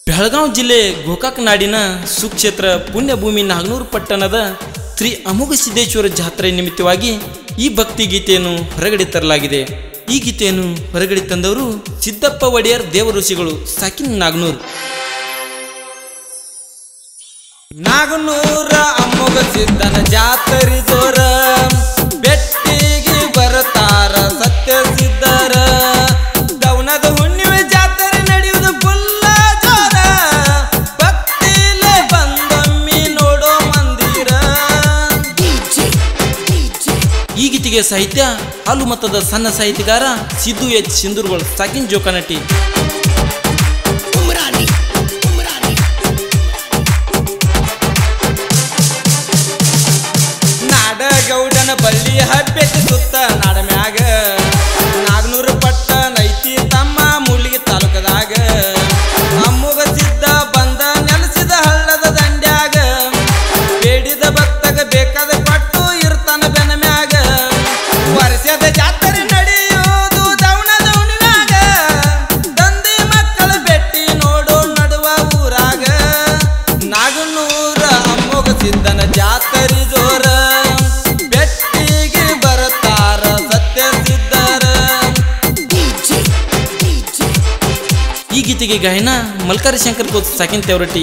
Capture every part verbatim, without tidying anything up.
ಬೆಳಗಾವಿ ಜಿಲ್ಲೆ ಗೋಕಾಕ್ ನಾಡಿನ ಸುಕ್ಷೇತ್ರ ಪುಣ್ಯಭೂಮಿ ನಾಗನೂರು ಪಟ್ಟಣದ ಶ್ರೀ ಅಮೋಘ ಸಿದ್ದೇಶ್ವರ ಜಾತ್ರೆ ನಿಮಿತ್ತವಾಗಿ ಈ ಭಕ್ತಿ ಗೀತೆಯನ್ನು ಹೊರಗಡೆ ತರಲಾಗಿದೆ। ಈ ಗೀತೆಯನ್ನು ಹೊರಗಡೆ ತಂದವರು ಸಿದ್ದಪ್ಪ ಒಡೆಯರ್ ದೇವಋಷಿಗಳು ಸಾಕಿನ್ ನಾಗನೂರು। ನಾಗನೂರ ಅಮೋಘ ಸಿದ್ದನ ಜಾತ್ರೆ ಜೋರ, ಬೆಟ್ಟಿಗೆ ಬರತಾರ ಸತ್ಯ ಸಿದ್ದರ, ದವನದ ಹುಣ್ಣಿಮೆ ಜಾತ್ರೆ ನಡೆಯುವುದು ಫುಲ್ಲ ಜೋರ, ಭಕ್ತಿಲೆ ಬಂದೊಮ್ಮಿ ನೋಡೋ ಮಂದಿರ। ಈ ಗೀತೆಗೆ ಸಾಹಿತ್ಯ ಹಾಲು ಮತದ ಸಣ್ಣ ಸಾಹಿತ್ಯಗಾರ ಸಿದ್ದು ಎಚ್ ಸಿಂಧೂರ್ಗಳು ಸಾಕಿನ್ ಜೋಕಾನಟಿ। ಗೌಡನ ಬಳ್ಳಿ ಹಬ್ಬೆತ್ತಿ ಸುತ್ತ ನಾಡ ಮ್ಯಾಗ, ನಾಗನೂರು ಪಟ್ಟಣ ಐತಿ ತಮ್ಮ ಮೂಲಿಗೆ ತಾಲೂಕದಾಗ, ಅಮೋಘ ಸಿದ್ದ ಬಂದ ನೆಲೆಸಿದ ಹಳ್ಳದ ದಂಡ್ಯಾಗ, ಬೇಡಿದ ಭಕ್ತಗ ಬೇಕಾದ ಕೊಟ್ಟು ಇರ್ತಾನ ಬೆನ ಮ್ಯಾಗ, ವರ್ಷದ ಜಾತ್ರೆ ನಡೆಯೋದು ದವನದ ಹುಣ್ಣಿಮ್ಯಾಗ, ತಂದೆ ಮಕ್ಕಳ ಬೆಟ್ಟಿ ನೋಡೋ ನಡುವ ಊರಾಗ, ನಾಗನೂರ ಅಮೋಘ ಸಿದ್ದನ ಜಾತ್ರೆ ಜೋರ, ಈ ಗೀತೆಗೆ ಗಾಯನ ಮಲ್ಕಾರಿ ಶಂಕರ್ ಕೋತ್ ಸಾಕಿನ್ ತೆವರಟಿ।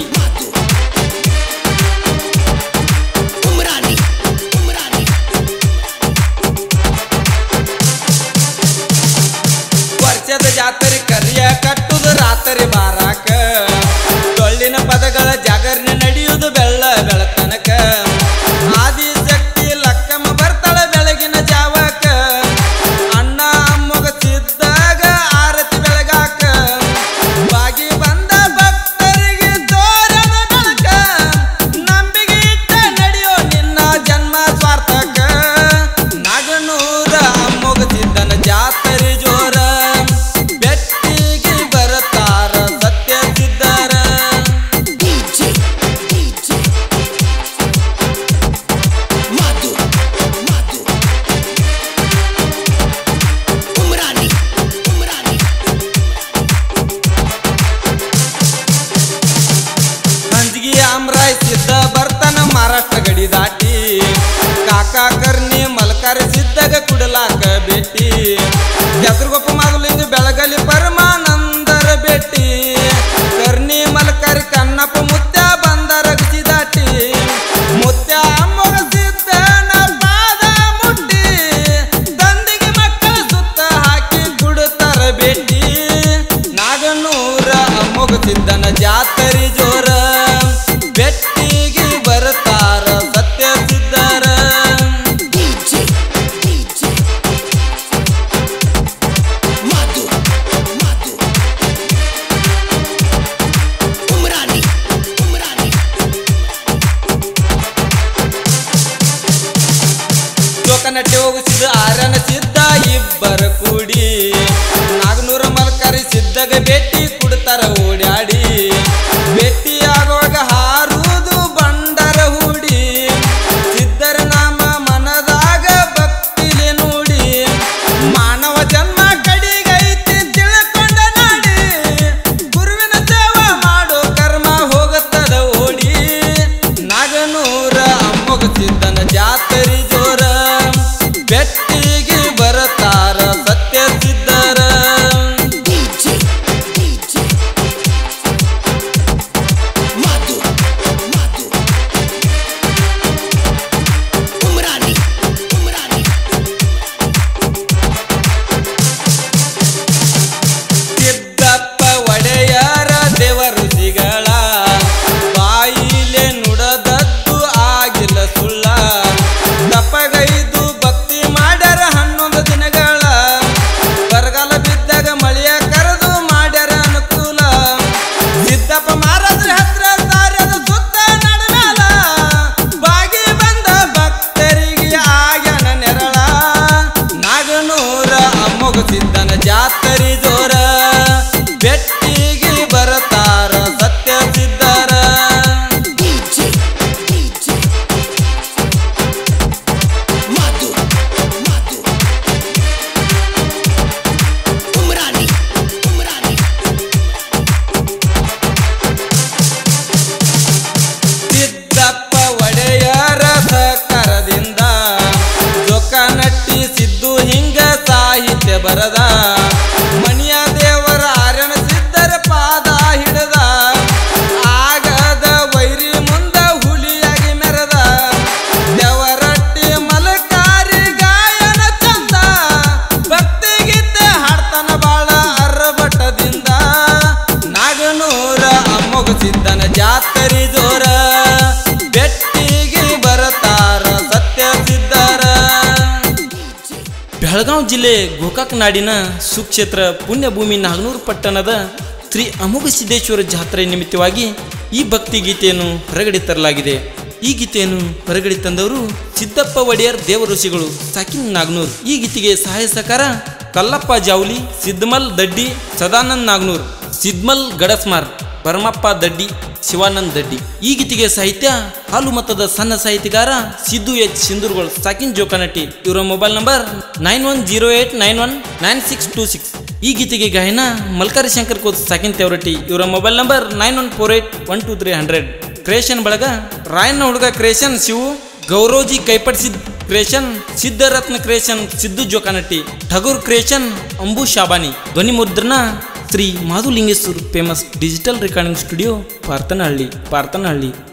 ವರ್ಷದ ಜಾತ್ರೆ ಕರಿಯ ಕಟ್ಟುದು ರಾತ್ರಿ ಬಾರಾಕ, ಡೊಳ್ಳಿನ ಪದಗಳ ಜಾಗರಣೆ ನಡೆಯುವುದು ಬೆಳ್ಳ ಬೆಳತನಕ, ಆದಿಶಕ್ತಿ ಲಕ್ಕಮ್ಮ ಬರ್ತಾಳ ಬೆಳಗಿನ ಜಾವಕ, ಅಣ್ಣ ಅಮ್ಮಗ ಸಿದ್ದಾಗ ಆರತಿ ಬೆಳಗಾಕ, ಬಾಗಿ ಬಂದ ಭಕ್ತರಿಗೆ ತೋರಣ ಬೆಳಕ, ನಂಬಿಗೆ ಇಟ್ಟ ನಡೆಯೋ ನಿನ್ನ ಜನ್ಮ ಸ್ವಾರ್ಥಕ, ನಾಗನೂರ ಅಮೋಘ ಸಿದ್ದನ ಜಾತ್ರೆ ಜೋರ, ಬೆಟ್ಟಿಗೆ ಬರತಾರ ಸತ್ಯ ಸಿದ್ದರ। ಅಂಜಿಗೆ ಆಮ್ರಾಯ್ ಸಿದ್ದ ಬರ್ತಾನ ಮಹಾರಾಷ್ಟ್ರ ಗಡಿ ದಾಟಿ, ಕಾಕಾ ಕರ್ನಿ ಮಲ್ಕಾರಿ ಸಿದ್ದಾಗ ಕುಡಲಾಕ ಭೇಟಿ, ಹೆಸರುಗೊಪ್ಪ ಮಾದುಲಿಂಗ ಬೆಳಗಲಿ ಪರಮಾನಂದರ ಭೇಟಿ, ಕರ್ನಿ ಮಲ್ಕಾರಿ ಕನ್ನಪ್ಪ ಮುತ್ಯ ಬಂದರ ಗತಿ ದಾಟಿ, ಮುತ್ಯ ಅಮೋಘ ಸಿದ್ದನ ಪಾದ ಮುಟ್ಟಿ, ತಂದಿಗೆ ಮಕ್ಕಳ ಸುತ್ತ ಹಾಕಿ ಕುಡುತ್ತರ ಭೇಟಿ, ನಾಗನೂರ ಅಮೋಘ ಸಿದ್ದನ ಜಾತ್ರೆ ಜೋರ, ಬೆಟ್ಟಿಗೆ ಬರತಾರ ಸತ್ಯ ಸಿದ್ದರ। ಜೋಕಾನಟ್ಟಿ ಹೋಗಿಸಿದ ಆರನ ಸಿದ್ದ ಇಬ್ಬರ ಕೂಡಿ, ನಾಗನೂರ ಮಲ್ಕಾರಿ ಸಿದ್ದಾಗ ಭೇಟಿ ಕುಡ್ತಾರ ಓಡ್ಯಾಡಿ, ಭೇಟಿ ಆಗುವಾಗ ಹಾರುವುದು ಬಂಡರ ಹೂಡಿ, ಸಿದ್ದರ ನಾಮ ಮನದಾಗ ಭಕ್ತಿಲೆ ನೋಡಿ, ಮಾನವ ಜನ್ಮ ಕಡಿಗೈತಿ ತಿಳ್ಕೊಂಡ ನಾಡಿ, ಗುರುವಿನ ಸೇವಾ ಮಾಡೋ ಕರ್ಮ ಹೋಗುತ್ತದ ಓಡಿ, ನಾಗನೂರ ಅಮೋಘ ಸಿದ್ದನ ಜಾತ್ರೆ ಜೋರ, ಬೆಟ್ಟಿಗೆ ಬರತಾರ ಸತ್ಯ ಸಿದ್ದರ। ಜಿಲ್ಲೆ ಗೋಕಾಕ್ ನಾಡಿನ ಸುಕ್ಷೇತ್ರ ಪುಣ್ಯಭೂಮಿ ನಾಗನೂರು ಪಟ್ಟಣದ ಶ್ರೀ ಅಮೋಘ ಸಿದ್ದೇಶ್ವರ ಜಾತ್ರೆ ನಿಮಿತ್ತವಾಗಿ ಈ ಭಕ್ತಿ ಗೀತೆಯನ್ನು ಹೊರಗಡೆ ತರಲಾಗಿದೆ. ಈ ಗೀತೆಯನ್ನು ಹೊರಗಡೆ ತಂದವರು ಸಿದ್ದಪ್ಪ ಒಡೆಯರ್ ದೇವಋಷಿಗಳು ಸಾಕಿನ್ ನಾಗನೂರ್. ಈ ಗೀತೆಗೆ ಸಹಾಯ ಸಹಕಾರ ಕಲ್ಲಪ್ಪ ಜಾವ್ಲಿ, ಸಿದ್ಮಲ್ ದಡ್ಡಿ, ಸದಾನಂದ್ ನಾಗನೂರ್, ಸಿದ್ಮಲ್ ಗಡಸ್ಮಾರ್, ಪರಮಪ್ಪ ದಡ್ಡಿ, ಶಿವಾನಂದ್ ದಡ್ಡಿ. ಈ ಗೀತೆಗೆ ಸಾಹಿತ್ಯ ಹಾಲು ಮತದ ಸಣ್ಣ ಸಾಹಿತ್ಯಗಾರ ಸಿದ್ದು ಎಚ್ ಸಿಂಧೂರ್ಗಳು ಸಾಕಿನ್ ಜೋಕಾನಟ್ಟಿ. ಇವರ mobile number nine one zero eight nine one nine six two six. ಈ ಗೀತೆಗೆ ಗಾಯನ ಮಲ್ಕಾರಿ ಶಂಕರ್ ಕೋತ್ ಸಾಕಿನ್ ತೆವರಟ್ಟಿ. ಇವರ mobile number nine one four eight one two three hundred. Creation ಬಳಗ ರಾಯಣ್ಣ ಹುಡುಗ ಕ್ರಿಯೇಷನ್ ಶಿವು, ಗೌರೋಜಿ ಕೈಪಡಿಸಿದ್ creation, Siddharatna creation Siddu Jokanatti, Thakur creation Ambu Shabani. ಧ್ವನಿ ಮುದ್ರಣ Shri Madhulingeshwar famous digital recording studio Parthanahalli ಪಾರ್ತನಹಳ್ಳಿ.